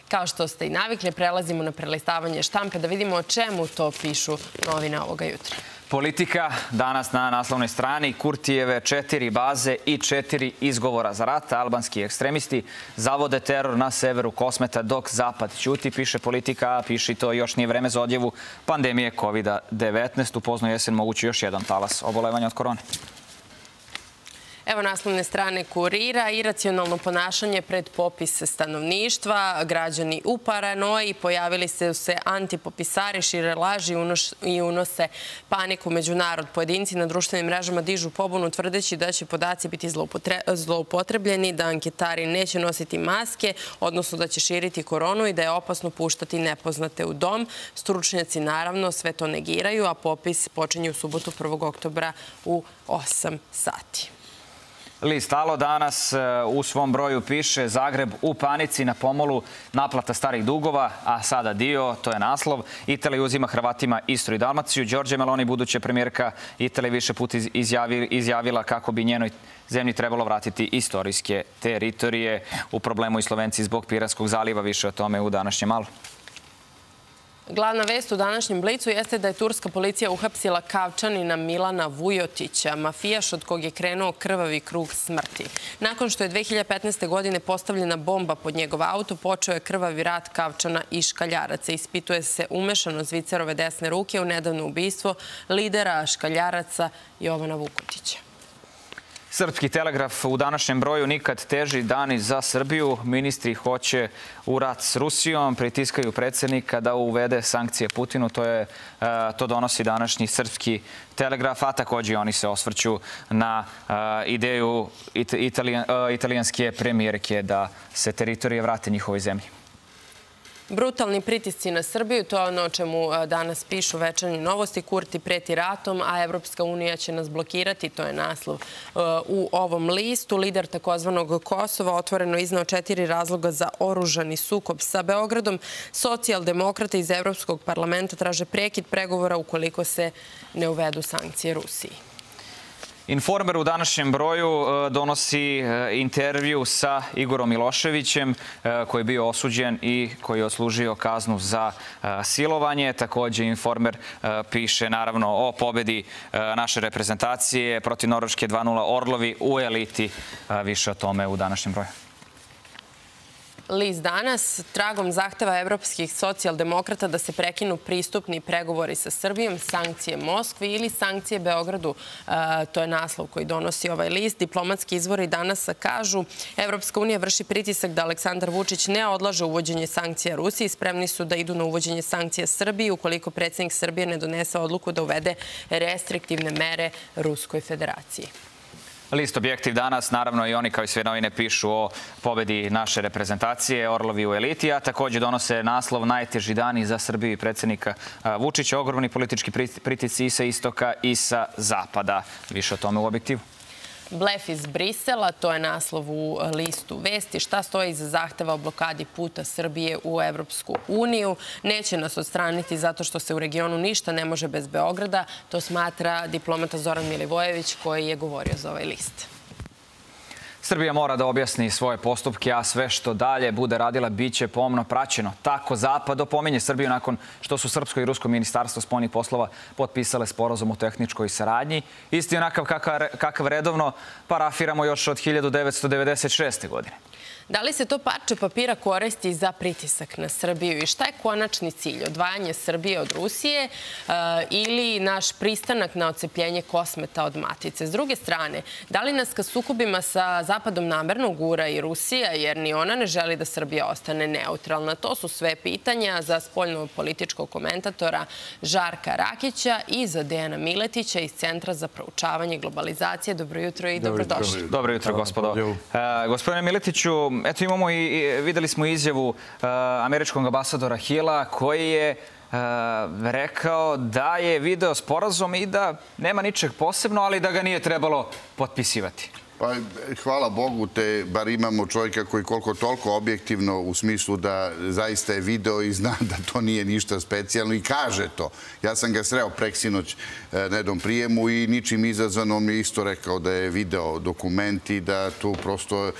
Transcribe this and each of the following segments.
Kao što ste i navikli, prelazimo na prelistavanje štampe da vidimo o čemu to pišu novine ovoga jutra. Politika, danas na naslovnoj strani, Kurtijeve 4 baze i 4 izgovora za rat. Albanski ekstremisti zavode teror na severu Kosmeta dok Zapad ćuti, piše Politika, a piše to još nije vreme za odjevu pandemije COVID-19. U pozno jesen mogući još jedan talas obolevanja od korone. Evo naslovne strane Kurira. Iracionalno ponašanje pred popis stanovništva. Građani u paranoji. Pojavili se antipopisari, šire laži i unose paniku među narod. Pojedinci na društvenim mrežama dižu pobunu tvrdeći da će podaci biti zloupotrebljeni, da anketari neće nositi maske, odnosno da će širiti koronu i da je opasno puštati nepoznate u dom. Stručnjaci naravno sve to negiraju, a popis počinje u subotu 1. oktobra u 8 sati. List Alo danas u svom broju piše Zagreb u panici, na pomolu naplata starih dugova, a sada dio, to je naslov. Italija uzima Hrvatima Istru i Dalmaciju. Đorđe Meloni, buduća premijerka Italije, više puta izjavila kako bi njenoj zemlji trebalo vratiti istorijske teritorije. U problemu i Slovenci zbog Piranskog zaliva, više o tome u današnjem Alu. Glavna vest u današnjem Blicu jeste da je turska policija uhapsila Kavčanina Milana Vujotića, mafijaš od kog je krenuo krvavi krug smrti. Nakon što je 2015. godine postavljena bomba pod njegov auto, počeo je krvavi rat Kavčana i Škaljaraca. Ispituje se umešanost Zvicerove desne ruke u nedavno ubistvo lidera Škaljaraca Jovana Vukotića. Srpski telegraf u današnjem broju nikad teži dani za Srbiju. Ministri hoće u rat s Rusijom, pritiskaju predsjednika da uvede sankcije Putinu. To donosi današnji Srpski telegraf, a također oni se osvrću na ideju italijanske premijerke da se teritorije vrate njihovoj zemlji. Brutalni pritisci na Srbiju, to je ono o čemu danas pišu Večernje novosti. Kurti preti ratom, a Evropska unija će nas blokirati, to je naslov u ovom listu. Lider takozvanog Kosova otvoreno iznao 4 razloga za oružani sukob sa Beogradom. Socijaldemokrate iz Evropskog parlamenta traže prekid pregovora ukoliko se ne uvedu sankcije Rusiji. Informer u današnjem broju donosi intervju sa Igorom Miloševićem, koji je bio osuđen i koji je odslužio kaznu za silovanje. Također Informer piše naravno o pobedi naše reprezentacije protiv Norveške 2:0, Orlovi u eliti. Više o tome u današnjem broju. List danas tragom zahteva evropskih socijaldemokrata da se prekinu pristupni pregovori sa Srbijom, sankcije Moskvi ili sankcije Beogradu. To je naslov koji donosi ovaj list. Diplomatski izvori danas kažu Evropska unija vrši pritisak da Aleksandar Vučić ne odlaže uvođenje sankcija Rusiji. Spremni su da idu na uvođenje sankcija Srbiji ukoliko predsjednik Srbije ne donese odluku da uvede restriktivne mere Ruskoj federaciji. List Objektiv danas, naravno i oni kao i sve novine pišu o pobedi naše reprezentacije, Orlovi u eliti, a također donose naslov najteži dani za Srbiju i predsjednika Vučića, ogromni politički pritisci i sa istoka i sa zapada. Više o tome u Objektivu. Blef iz Brisela, to je naslov u listu Vesti. Šta stoji iza zahteva o blokadi puta Srbije u Evropsku uniju? Neće nas odstraniti zato što se u regionu ništa ne može bez Beograda. To smatra diplomata Zoran Milivojević koji je govorio za ovaj list. Srbija mora da objasni svoje postupke, a sve što dalje bude radila biće pomno praćeno. Tako Zapad opominje Srbiju nakon što su Srpsko i Rusko ministarstvo spoljnih poslova potpisale sporazum o tehničkoj saradnji. Isti onakav kakav redovno parafiramo još od 1996. godine. Da li se to parče papira koristi za pritisak na Srbiju i šta je konačni cilj? Odvajanje Srbije od Rusije ili naš pristanak na odcepljenje Kosmeta od matice? S druge strane, da li nas ka sukobima sa Zapadom namerno gura i Rusija, jer ni ona ne želi da Srbija ostane neutralna? To su sve pitanja za spoljno-političkog komentatora Žarka Rakića i za Dejana Miletića iz Centra za proučavanje globalizacije. Dobro jutro i dobrodošli. Dobro jutro, gospodo. Gospodine Miletiću, eto imamo i videli smo izjavu američkog ambasadora Hilla koji je rekao da je video sporazum i da nema ničeg posebno, ali da ga nije trebalo potpisivati. Pa, hvala Bogu, bar imamo čovjeka koji koliko toliko objektivno u smislu da zaista je video i zna da to nije ništa specijalno i kaže to. Ja sam ga sreo preksinoć na jednom prijemu i ničim izazvanom je isto rekao da je video dokument i da tu prosto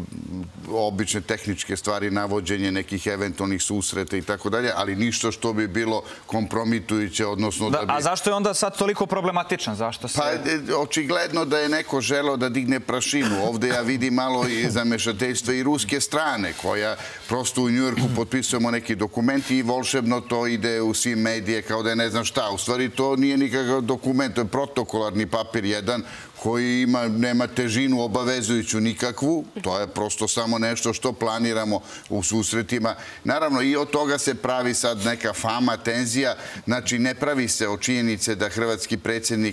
obične tehničke stvari, navođenje nekih eventualnih susreta i tako dalje, ali ništa što bi bilo kompromitujuće, odnosno da bi... A zašto je onda sad toliko problematičan? Zašto se... Pa, očigledno da je neko želeo da digne prašinu. Ovde ja vidim malo i zamešateljstva i ruske strane, koja prosto u Njujorku potpisujemo neki dokumenti i volšebno to ide u svim medije kao da je ne znam šta. U stvari to nije nikakav dokument, to je protokolarni papir jedan koji nema težinu obavezujuću nikakvu. To je prosto samo nešto što planiramo u susretima. Naravno, i od toga se pravi sad neka fama, tenzija. Znači, ne pravi se od činjenice da hrvatski predsjednik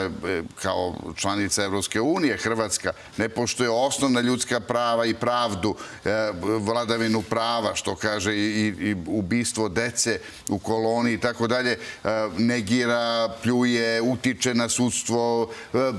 kao članica Evropske unije, Hrvatska, ne poštuje osnovna ljudska prava i pravdu, vladavinu prava, što kaže i ubistvo dece u koloniji i tako dalje, negira, pljuje, utiče na sudstvo,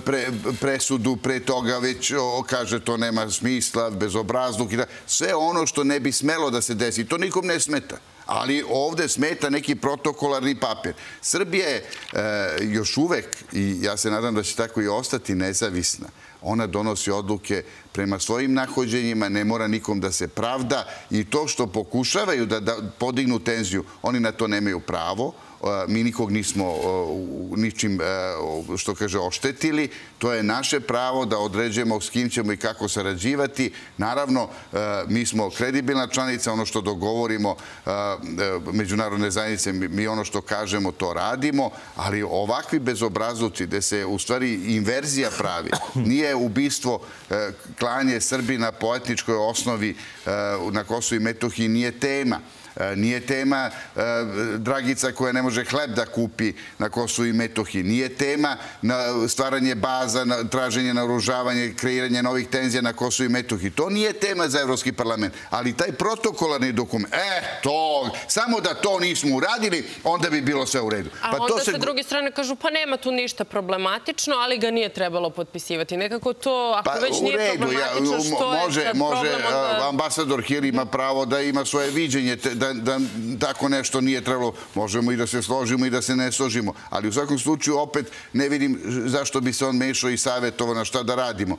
presudu pre toga već kaže to nema smisla, bezobrazluk, sve ono što ne bi smelo da se desi. To nikom ne smeta. Ali ovde smeta neki protokolarni papir. Srbija je još uvek, i ja se nadam da će tako i ostati, nezavisna. Ona donosi odluke prema svojim nahođenjima, ne mora nikom da se pravda i to što pokušavaju da podignu tenziju, oni na to nemaju pravo. Mi nikog nismo ničim, što kaže, oštetili. To je naše pravo da određujemo s kim ćemo i kako sarađivati. Naravno, mi smo kredibilna članica, ono što dogovorimo međunarodne zajednice, mi ono što kažemo, to radimo, ali ovakvi bezobrazluci gde se u stvari inverzija pravi, nije ubistvo, klanje Srbina po etničkoj osnovi na Kosovu i Metohiji, nije tema. Nije tema Dragica koja ne može hleb da kupi na Kosovu i Metohiji. Nije tema stvaranje baza, traženje naoružavanja, kreiranje novih tenzija na Kosovu i Metohiji. To nije tema za Evropski parlament. Ali taj protokolarni dokument, samo da to nismo uradili, onda bi bilo sve u redu. A onda sa druge strane kažu, pa nema tu ništa problematično, ali ga nije trebalo potpisivati. Nekako to, ako već nije problematično, što je sad problem? Ambasador Hill ima pravo da ima svoje viđenje, da tako nešto nije trebalo. Možemo i da se složimo i da se ne složimo. Ali u svakom slučaju opet ne vidim zašto bi se on mešao i savjetovao na šta da radimo.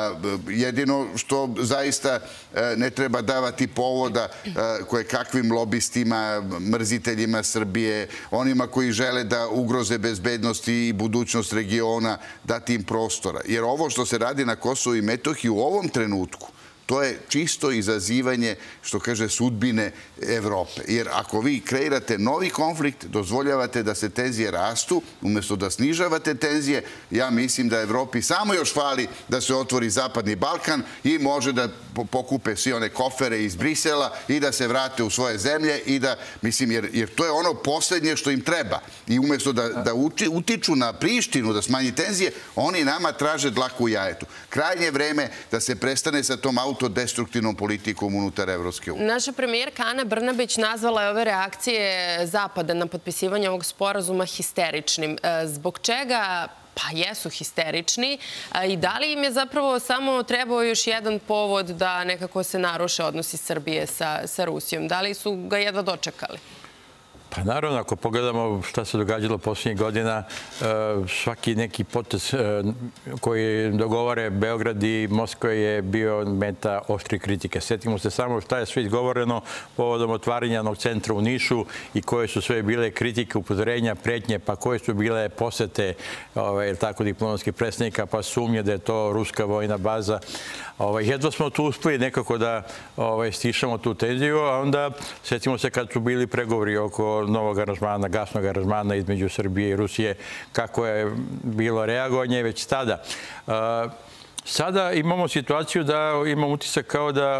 Jedino što zaista ne treba davati povoda koje kakvim lobistima, mrziteljima Srbije, onima koji žele da ugroze bezbednost i budućnost regiona, dati im prostora. Jer ovo što se radi na Kosovu i Metohiji u ovom trenutku, to je čisto izazivanje, što kaže, sudbine Evrope. Jer ako vi kreirate novi konflikt, dozvoljavate da se tenzije rastu, umjesto da snižavate tenzije, ja mislim da Evropi samo još fali da se otvori Zapadni Balkan i može da pokupe svi one kofere iz Brisela i da se vrate u svoje zemlje i da, mislim, jer to je ono posljednje što im treba. I umjesto da utiču na Prištinu, da smanji tenzije, oni nama traže dlaku u jajetu. Krajnje vreme da se prestane sa tom autodestruktivnom politikom unutar Evropske unije. Naša premijerka Ana Brnabić nazvala je ove reakcije Zapada na potpisivanje ovog sporazuma histeričnim. Zbog čega? Pa jesu histerični. I da li im je zapravo samo trebao još jedan povod da nekako se naruše odnosi Srbije sa Rusijom? Da li su ga jedva dočekali? Pa naravno, ako pogledamo šta se događalo posljednjih godina, svaki neki potez koji dogovore Beograd i Moskva je bio meta oštri kritike. Sjetimo se samo šta je sve izgovoreno povodom otvaranja jednog centra u Nišu i koje su sve bile kritike, upozorenja, pretnje, pa koje su bile posete diplomatskih predstavnika, pa sumnje da je to ruska vojna baza. Jedva smo tu uspeli nekako da stišamo tu tenziju, a onda sjetimo se kad su bili pregovori oko novog aranžmana, gasnog aranžmana između Srbije i Rusije, kako je bilo reagovanje već tada. Sada imamo situaciju da imamo utisak kao da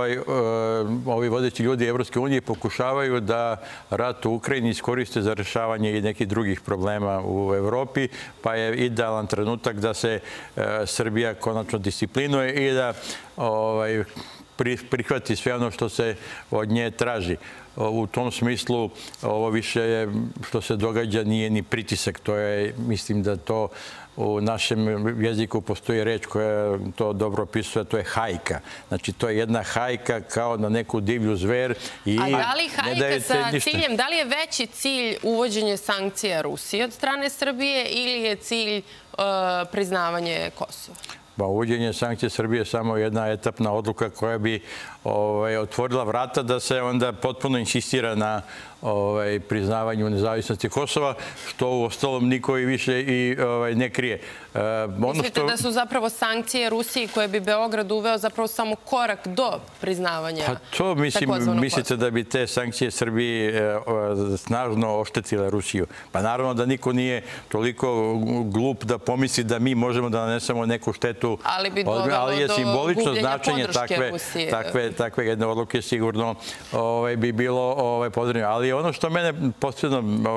ovi vodeći ljudi Evropske unije pokušavaju da rat u Ukrajini iskoriste za rešavanje i nekih drugih problema u Evropi, pa je idealan trenutak da se Srbija konačno disciplinuje i da prihvati sve ono što se od nje traži. U tom smislu ovo više što se događa nije ni pritisak. To je, mislim da to u našem jeziku postoji reč koja to dobro opisuje, to je hajka. Znači, to je jedna hajka kao na neku divlju zver. A da li hajka sa ciljem, da li je veći cilj uvođenje sankcija Rusije od strane Srbije ili je cilj priznavanje Kosova? Uvođenje sankcije Srbije je samo jedna etapna odluka koja bi otvorila vrata da se onda potpuno insistira na priznavanju nezavisnosti Kosova, što u ostalom niko i više i ne krije. Mislite da su zapravo sankcije Rusiji koje bi Beograd uveo zapravo samo korak do priznavanja takozvanog Kosova? Mislite da bi te sankcije Srbiji snažno oštetile Rusiju? Pa naravno da niko nije toliko glup da pomisli da mi možemo da nanesemo neku štetu, ali je simbolično značenje takve jedne odluke sigurno bi bilo potrebno. Ali ono što mene posebno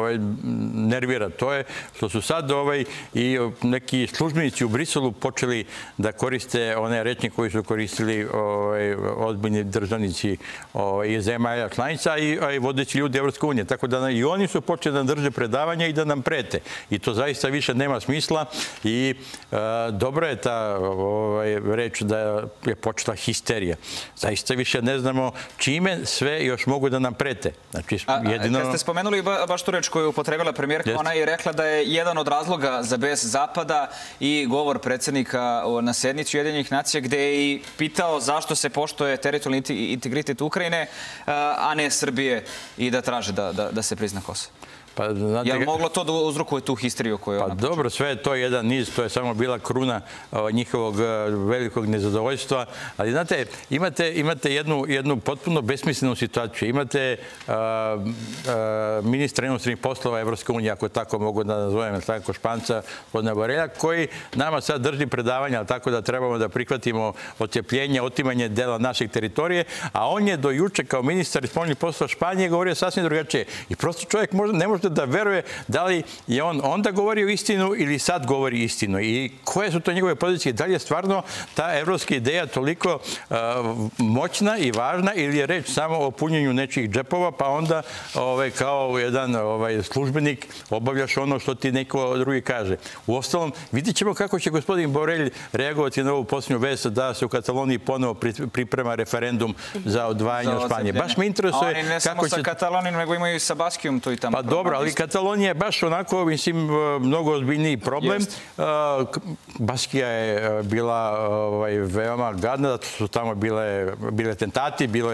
nervira, to je što su sad i neki službenici u Briselu počeli da koriste one rečnike koji su koristili ozbiljni državnici iz zemalja članica i vodeći ljudi Evropske unije. Tako da i oni su počeli da drže predavanja i da nam prete. I to zaista više nema smisla i dobro je ta reč da je počela histerija. Zaista više ne znamo čime sve još mogu da nam prete. Znači, kad ste spomenuli baš tu reč koju je upotrebila premijerka, ona je rekla da je jedan od razloga za bes Zapada i govor predsjednika na sednici Ujedinjenih nacija gde je i pitao zašto se poštuje teritorijalni integritet Ukrajine, a ne Srbije i da traže da se prizna Kosovo. Je li moglo to da uzrokuje tu histeriju koju je ona počela? Dobro, sve je to jedan niz, to je samo bila kruna njihovog velikog nezadovoljstva. Ali, znate, imate jednu potpuno besmislenu situaciju. Imate ministra inostranih poslova Evropske unije, ako tako mogu da nazovem, tako Španca, gospodina Borelja, koji nama sad drži predavanja, tako da trebamo da prihvatimo otcepljenje, otimanje dela naših teritorije, a on je do juče kao ministar spoljnih poslova Španije govorio sasvim drugačije. I prosto čovjek ne može da veruje da li je on onda govorio istinu ili sad govori istinu i koje su to njegove pozicije. Da li je stvarno ta evropska ideja toliko moćna i važna ili je reč samo o punjenju nečijih džepova, pa onda kao jedan službenik obavljaš ono što ti neko drugi kaže. Uostalom, vidjet ćemo kako će gospodin Borelj reagovati na ovu posljednju vest da se u Kataloniji ponovo priprema referendum za odvajanje od Španije. Baš me interesuje kako će... Oni ne samo sa Katalonijom, nego imaju i sa Baskijom to i tamo. Pa dobro, ali Katalonija je baš onako, mislim, mnogo ozbiljniji problem. Baskija je bila veoma gadna, zato su tamo bile atentati, bilo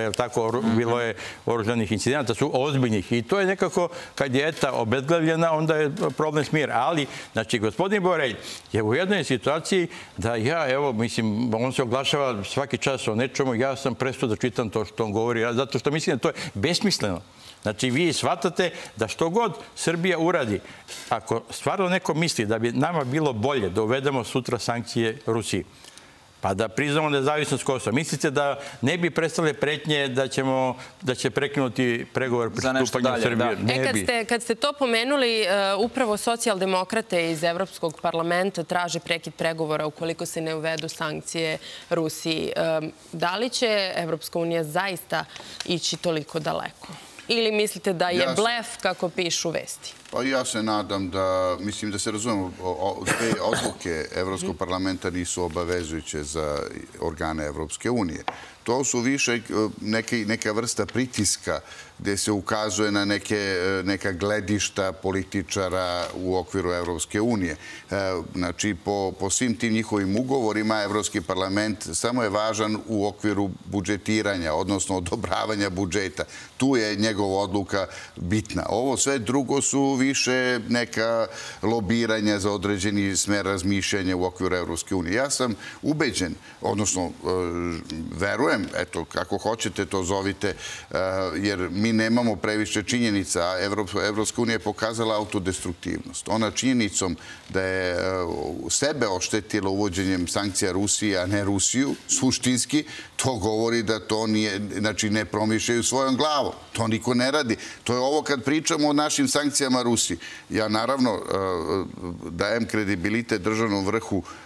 je oružanih incidenata, su ozbiljnih. I to je nekako, kad je ETA obezglavljena, onda je problem smir. Ali, znači, gospodin Borelj je u jednoj situaciji da mislim, on se oglašava svaki čas o nečemu, ja sam prestao da čitam to što on govori, zato što mislim da to je besmisleno. Znači, vi shvatate da što god Srbija uradi, ako stvarno neko misli da bi nama bilo bolje da uvedemo sutra sankcije Rusiji, pa da priznamo nezavisnost Kosova, mislite da ne bi prestale pretnje da će prekinuti pregovor pristupanju Srbije? Kad ste to pomenuli, upravo socijaldemokrate iz Evropskog parlamenta traže prekid pregovora ukoliko se ne uvedu sankcije Rusiji. Da li će Evropska unija zaista ići toliko daleko? Ili mislite da je blef, kako pišu vesti? Pa ja se nadam da, mislim da se razumemo, te odluke Evropskog parlamenta nisu obavezujuće za organe Evropske unije. To su više neka vrsta pritiska gde se ukazuje na neka gledišta političara u okviru Evropske unije. Znači, po svim tim njihovim ugovorima, Evropski parlament samo je važan u okviru budžetiranja, odnosno odobravanja budžeta. Tu je njegova odluka bitna. Ovo sve drugo su više neka lobiranja za određeni smer razmišljanja u okviru Evropske unije. Ja sam ubeđen, odnosno verujem, eto, kako hoćete to zovite, jer mi nemamo previše činjenica, a Evropska unija je pokazala autodestruktivnost. Ona činjenicom da je sebe oštetila uvođenjem sankcija Rusije, a ne Rusiju, suštinski, to govori da to nije, znači ne promišljaju svojom glavom. To niko ne radi. To je ovo kad pričamo o našim sankcijama Rusiji. Ja naravno dajem kredibilitet državnom vrhu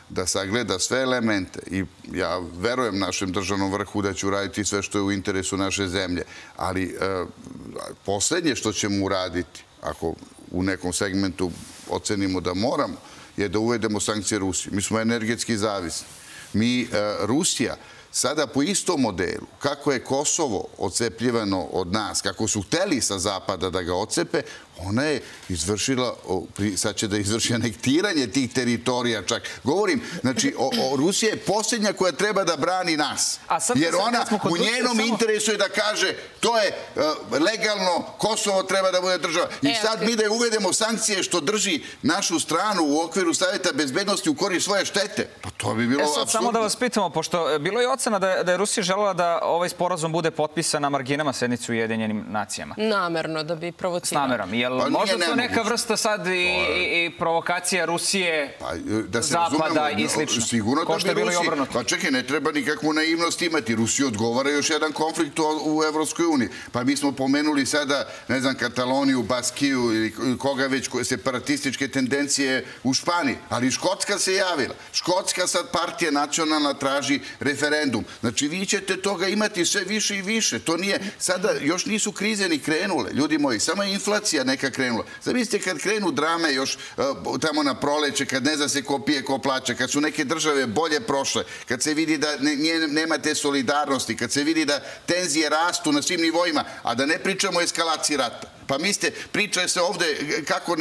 da sagleda sve elemente i ja verujem našem državnom vrhu da će uraditi sve što je u interesu naše zemlje, ali poslednje što ćemo uraditi, ako u nekom segmentu ocenimo da moramo, je da uvedemo sankcije Rusiji. Mi smo energetski zavisni. Rusija sada po istom modelu, kako je Kosovo odcepljivano od nas, kako su hteli sa zapada da ga odcepe, ona je izvršila, sad će da izvrši anektiranje tih teritorija čak. Govorim, znači, Rusija je posljednja koja treba da brani nas. Jer ona u njenom interesu je da kaže to je legalno, Kosovo treba da bude država. I sad mi da uvedemo sankcije što drži našu stranu u okviru Saveta bezbednosti u korist svoje štete. Pa to bi bilo apsurdno. Samo da vas pitamo, pošto bilo je ocena da je Rusija želela da ovaj sporazum bude potpisan na marginama sednice u Ujedinjenim nacijama. Namerno, da bi provocirao. Namerno. Možda to neka vrsta sad i provokacija Rusije, Zapada i slično. Sigurno da bi Rusija. Pa čekaj, ne treba nikakvu naivnost imati. Rusiji odgovara još jedan konflikt u Evropskoj uniji. Pa mi smo pomenuli sada, ne znam, Kataloniju, Baskiju ili koga već, separatističke tendencije u Španiji. Ali Škotska se javila. Škotska sad partija nacionalna traži referendum. Znači, vi ćete toga imati sve više i više. To nije, sada još nisu krize ni krenule. Ljudi moji, samo je inflacija neka krenula. Zamislite kad krenu drame još tamo na proleće, kad ne zna se ko pije, ko plaća, kad su neke države bolje prošle, kad se vidi da nema te solidarnosti, kad se vidi da tenzije rastu na svim nivoima, a da ne pričamo o eskalaciji rata. Pa mislite, priča se ovde kako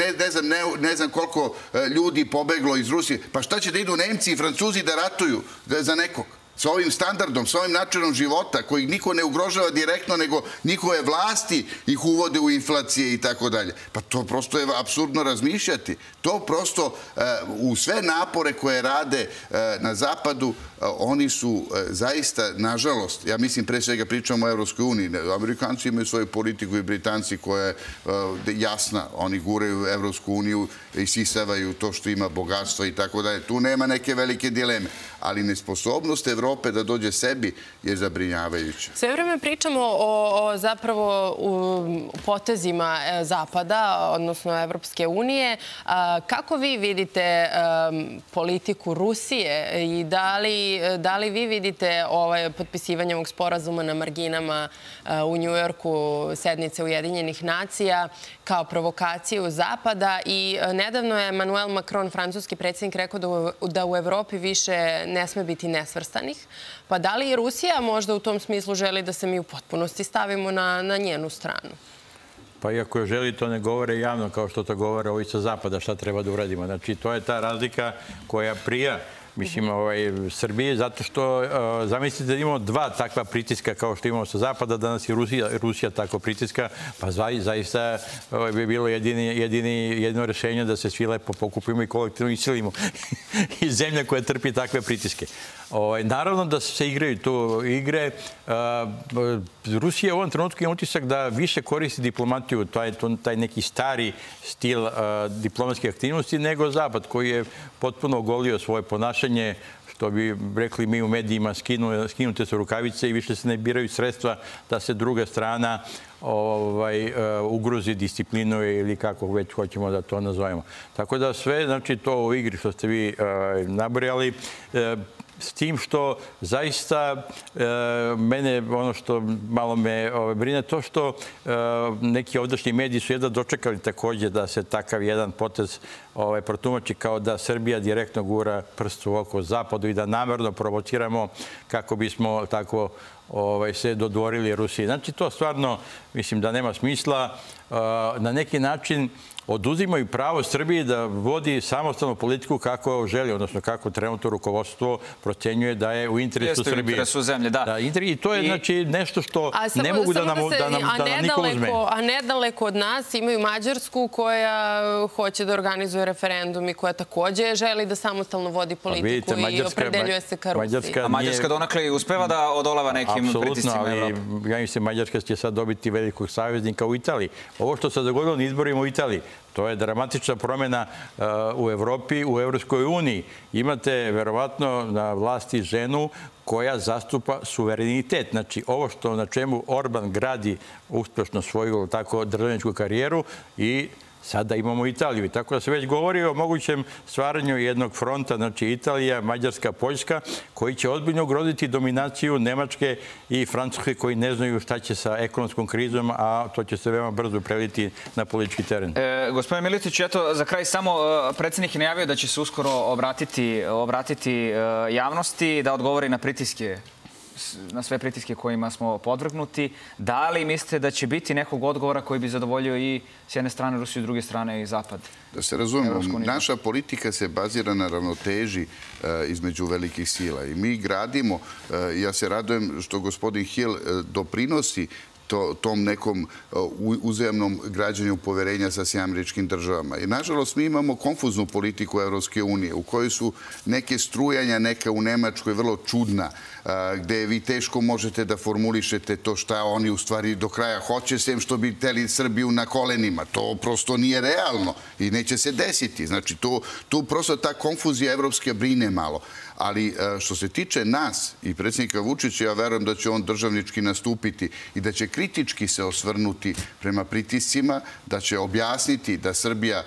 ne znam koliko ljudi pobeglo iz Rusije. Pa šta će da idu Nemci i Francuzi da ratuju za nekog? Sa ovim standardom, sa ovim načinom života koji niko ne ugrožava direktno, nego njihove vlasti ih uvode u inflacije i tako dalje. Pa to prosto je apsurdno razmišljati. To prosto u sve napore koje rade na zapadu, oni su zaista, nažalost, ja mislim pre svega pričamo o Evropskoj uniji, Amerikanci imaju svoju politiku i Britanci koja je jasna, oni guraju Evropsku uniju i sisavaju to što ima bogatstva i tako dalje. Tu nema neke velike dileme, ali nesposobnost Evrope da dođe sebi je zabrinjavajuća. Sve vreme pričamo o zapravo potezima Zapada, odnosno Evropske unije. Kako vi vidite politiku Rusije i da li vi vidite potpisivanje ovog sporazuma na marginama u Njujorku sednice Ujedinjenih nacija kao provokaciju Zapada? I nedavno je Emmanuel Macron, francuski predsjednik, rekao da u Evropi više ne sme biti nesvrstanih. Pa da li i Rusija možda u tom smislu želi da se mi u potpunosti stavimo na njenu stranu? Pa iako je želi, to ne govore javno kao što to govore ovi sa Zapada, šta treba da uradimo. Znači, to je ta razlika koja prija, mislim, Srbiji, zato što zamislite da imamo dva takva pritiska kao što imamo sa Zapada, danas je Rusija tako pritiska, pa zaista bi bilo jedino rešenje da se svi lepo pokupimo i kolektivno iselimo iz zemlje koja trpi takve pritiske. Naravno da se igraju tu igre. Rusija u ovom trenutku ima utisak da više koristi diplomatiju, taj neki stari stil diplomatske aktivnosti, nego Zapad koji je potpuno ogolio svoje ponašanje, što bi rekli mi u medijima, skinute su rukavice i više se ne biraju sredstva da se druga strana ugrozi, disciplinuje ili kako već hoćemo da to nazovemo. Tako da sve, znači to u igri što ste vi nabrojali, s tim što zaista mene, ono što malo me brine, to što neki ovdašnji mediji su jedva dočekali također da se takav jedan potez protumači kao da Srbija direktno gura prst u oko Zapadu i da namerno provociramo kako bismo tako se dodvorili Rusiji. Znači, to stvarno, mislim da nema smisla. Na neki način oduzimaju pravo Srbiji da vodi samostalnu politiku kako želi, odnosno kako trenutno rukovodstvo procenjuje da je u interesu Srbije. Jeste u interesu zemlje, da. I to je znači nešto što ne mogu da nam niko uzme. A nedaleko od nas imaju Mađarsku koja hoće da organizuje referendum i koja također želi da samostalno vodi politiku i opredeljuje se ka Rusiji. A Mađarska donakle uspeva da odolava nekim pritiscima. Apsolutno, ali ja mislim Mađarska će sad dobiti velikog saveznika u Italiji. Ovo što se dogodilo na izborima u Italiji, to je dramatična promjena u Evropi, u Evropskoj uniji. Imate verovatno na vlasti ženu koja zastupa suverenitet. Znači, ovo što na čemu Orban gradi uspešno svoju tako državničku karijeru i Sada imamo Italiju. Tako da se već govori o mogućem stvaranju jednog fronta, znači Italija, Mađarska, Poljska, koji će ozbiljno ugroziti dominaciju Nemačke i Francuske koji ne znaju šta će sa ekonomskom krizom, a to će se veoma brzo preliti na politički teren. Gospodin Miletić, eto, za kraj samo predsjednik je najavio da će se uskoro obratiti javnosti, da odgovori na sve pritiske kojima smo podvrgnuti. Da li mislite da će biti nekog odgovora koji bi zadovoljio i s jedne strane Rusiju, s druge strane i Zapad? Da se razumemo, naša politika se bazira na ravnoteži između velikih sila i mi gradimo, ja se radujem što gospodin Hill doprinosi tom nekom uzajamnom građanju poverenja sa Sjedinjenim Američkim Državama. I nažalost mi imamo konfuznu politiku Evropske unije u kojoj su neke strujanja, neka u Nemačkoj vrlo čudna, gde vi teško možete da formulišete to šta oni u stvari do kraja hoće, sem što bi hteli Srbiju na kolenima. To prosto nije realno i neće se desiti. Znači, tu prosto ta konfuzija evropske brine malo. Ali što se tiče nas i predsjednika Vučića, ja verujem da će on državnički nastupiti i da će kritički se osvrnuti prema pritiscima, da će objasniti da Srbija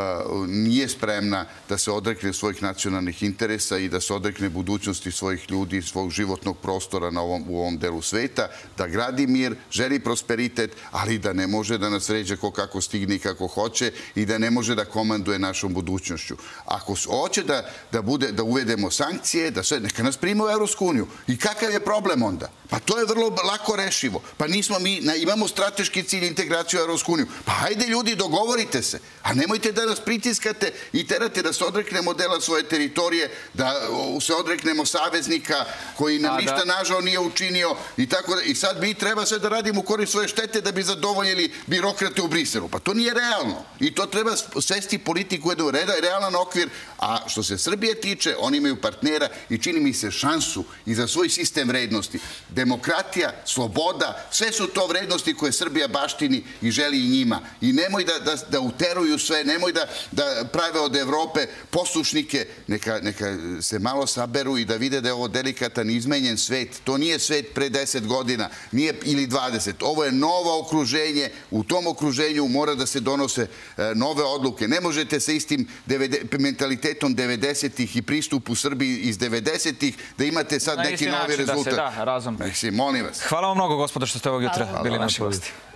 nije spremna da se odrekne svojih nacionalnih interesa i da se odrekne budućnosti svojih ljudi, svog životnog prostora u ovom delu sveta, da gradi mir, želi prosperitet, ali da ne može da nas vređa ko kako stigne i kako hoće i da ne može da komanduje našom budućnošću. Ako hoće da uvedemo sankcije, da sve, neka nas prime u Evropsku uniju. I kakav je problem onda? Pa to je vrlo lako rešivo. Pa imamo strateški cilj integraciju u Evropsku uniju. Pa hajde ljudi, dogovorite se. A nemojte da nas pritiskate i terate da se odreknemo dela svoje teritorije, da se odreknemo saveznika koji nam ništa nažao nije učinio i tako da. I sad mi treba sve da radimo u korist svoje štete da bi zadovoljili birokrate u Briselu. Pa to nije realno. I to treba svesti politiku u jedan realan okvir. A što se Srbije tiče, oni imaju partnera i čini mi se šansu i za svoj sistem vrednosti. Demokratija, sloboda, sve su to vrednosti koje Srbija baštini i želi i njima. I nemoj da uteruju sve, nemoj da prave od Evrope poslušnike, neka se malo saberu i da vide da je ovo delikatan, izmenjen svet. To nije svet pre 10 godina, nije ili 20. Ovo je novo okruženje, u tom okruženju mora da se donose nove odluke. Ne možete sa istim mentalitetom 90-ih i pristupu Srbiji iz 90-ih da imate sad neki novi rezultat. Da, razum. Molim vas. Hvala vam mnogo, gospodo, što ste ovog jutra bili naši gosti.